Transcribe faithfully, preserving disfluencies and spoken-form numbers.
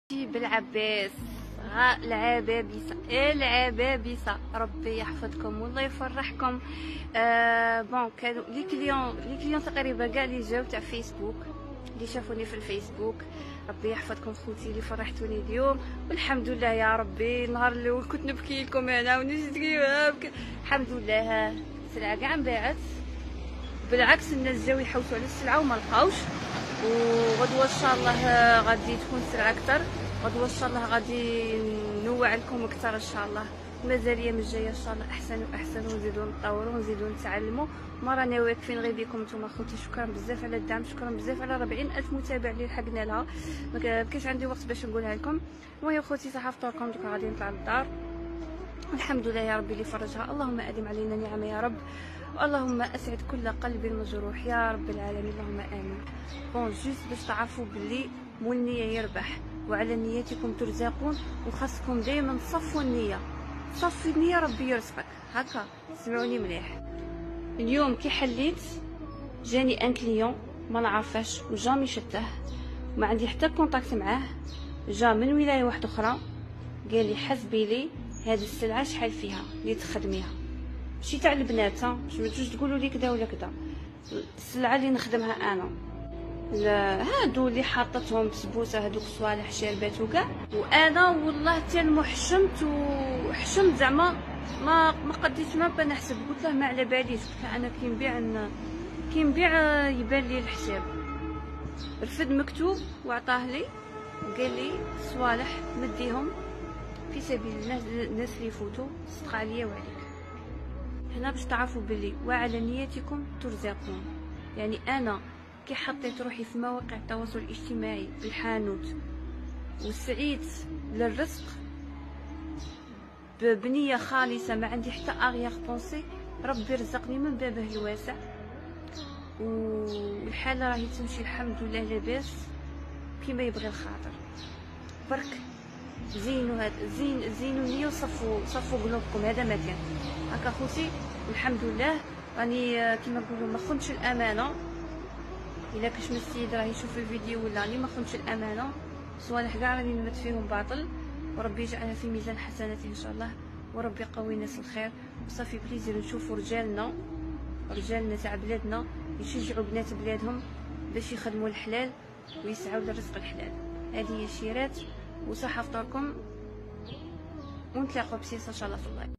بالعباس غا العبابسه العبابسه ربي يحفظكم والله يفرحكم. آه بون كانوا لي كليون لي كليون تقريبا كاع اللي جاو تاع فيسبوك اللي شافوني في الفيسبوك. ربي يحفظكم خوتي اللي فرحتوني اليوم، والحمد لله يا ربي. النهار الاول كنت نبكي لكم انا ونجد كيما الحمد لله السلعه كاع انباعت، بالعكس الناس جاو يحوسوا على السلعه وما لقاوش. وغدوه ان شاء الله غادي تكون السلعه اكثر، غدوه ان شاء الله غادي نوع لكم اكثر ان شاء الله. مازال الايام الجايه ان شاء الله احسن واحسن، ونزيدو نطوروا ونزيدو نتعلموا. ما رانا واقفين غير بكم نتوما خوتي. شكرا بزاف على الدعم، شكرا بزاف على أربعين ألف متابع اللي لحقنا لها، ما كاينش عندي وقت باش نقولها لكم. المهم خوتي صحه فطوركم، دوكا غادي نطلع للدار. الحمد لله يا ربي اللي فرجها. اللهم ادم علينا نعمه يا رب، اللهم اسعد كل قلب مجروح يا رب العالمين، اللهم امين. بون جوست باش تعرفوا باللي مول النيه يربح، وعلى نياتكم ترزقون، وخاصكم دائما تصفوا النيه. صفي النيه ربي يرزقك. هكا سمعوني مليح. اليوم كي حليت جاني ان كليون ما نعرفاش وجامي شته، ما عندي حتى كونتاكت معاه، جا من ولايه واحده اخرى قال لي حسبي لي هذه السلعه شحال فيها اللي تخدميها، ماشي تاع البنات ها، باش ما تجوش تقولوا لي كذا ولا كذا. السلعه اللي نخدمها انا هادو اللي حاطتهم بسبوسه، هادوك صوالح شاربات وكاع. وانا والله حتى محشمت وحشمت زعما ما ما قديتش ما نحسب. قلت له ما على باليش، قلت له انا كي نبيع كي نبيع يبان لي الحساب. رفد مكتوب وعطاه لي وقال لي صوالح مديهم في سبيل الناس الناس اللي يفوتوا، صدق عليا وعليك. هنا باش تعرفوا بلي وعلى نياتكم ترزقون. يعني انا كي حطيت روحي في مواقع التواصل الاجتماعي بالحانوت وسعيت للرزق بنيه خالصه، ما عندي حتى اغيار بونسي، ربي رزقني من بابه الواسع. والحاله راهي تمشي الحمد لله لاباس كيما يبغي الخاطر. برك زينوا هاد زين زينوا النيه وصفوا صفوا قلوبكم، هذا ما كان هكا خوتي. والحمد لله راني كيما نقولوا ما خنتش الامانه. الا كاش من السيد راه يشوف الفيديو ولا راني ما خنتش الامانه، صوالح كاع راني نمت فيهم باطل، وربي يجعلها في ميزان حسناته ان شاء الله، وربي يقوي الناس الخير. وصافي بليزير نشوفوا رجالنا رجالنا تاع بلادنا يشجعوا بنات بلادهم باش يخدموا الحلال ويسعوا للرزق الحلال. هذه هي الشيرات، وصحه فطوركم، ونتلاقوا بسيس ان شاء الله في الله.